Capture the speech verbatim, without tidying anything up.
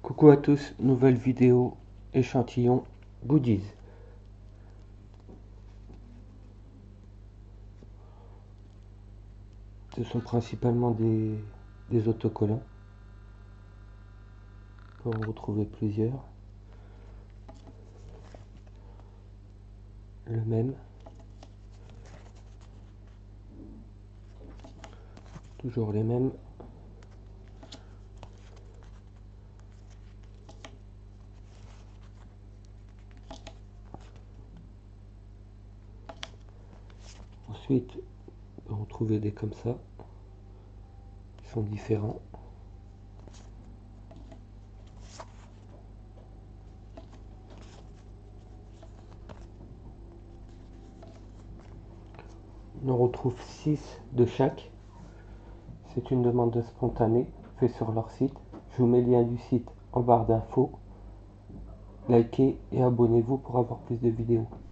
Coucou à tous, nouvelle vidéo échantillon goodies. Ce sont principalement des, des autocollants. On peut en retrouver plusieurs. Le même. Toujours les mêmes. Ensuite, on peut en trouver des comme ça. Qui sont différents. On en retrouve six de chaque. C'est une demande spontanée faite sur leur site. Je vous mets le lien du site en barre d'infos. Likez et abonnez-vous pour avoir plus de vidéos.